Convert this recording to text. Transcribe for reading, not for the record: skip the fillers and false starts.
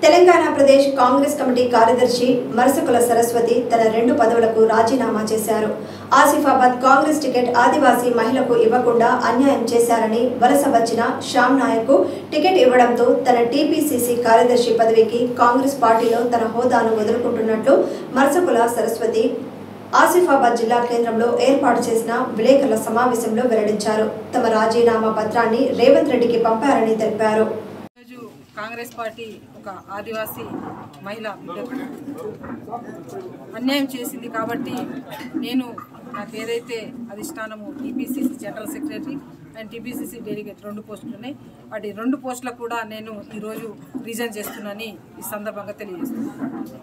Telangana Pradesh Congress committee కార్యదర్శి మరసకుల సరస్వతి తన 2 పదవులకు రాజీనామా చేశారు. ఆసిఫాబాద్ కాంగ్రెస్ టికెట్ ఆదివాసీ మహిళకు ఇవ్వకుండా అన్యాయం చేశారని వలస వచ్చిన శ్యామ్ నాయక్ టికెట్ ఇవ్వడంతో తన టీపీసీసీ కార్యదర్శి పదవికి కాంగ్రెస్ పార్టీలో తన హోదాను వదులుకుంటున్నట్లు మరసకుల సరస్వతి ఆసిఫాబాద్ జిల్లా కేంద్రంలో ఏర్పాటు చేసిన విలేకరుల సమావేశంలో వెల్లడించారు. తమ రాజీనామా పత్రాన్ని రేవంత్ రెడ్డికి పంపారని తెలిపారు. కాంగ్రెస్ పార్టీ ఒక ఆదివాసీ మహిళ బిడ్డకు అన్యాయం చేసింది కాబట్టి నాకు ఏదైతే అధిష్టానము TPCC general secretary and TPCC delegate 2 పోస్టులు ఉన్నాయి. వాటి 2 పోస్టులకు కూడా నేను ఈరోజు రిజైన్ చేస్తున్నానని ఈ సందర్భంగా తెలియజేస్తున్నాను.